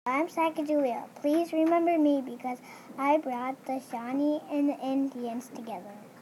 I'm Sacagawea. Please remember me because I brought the Shawnee and the Indians together.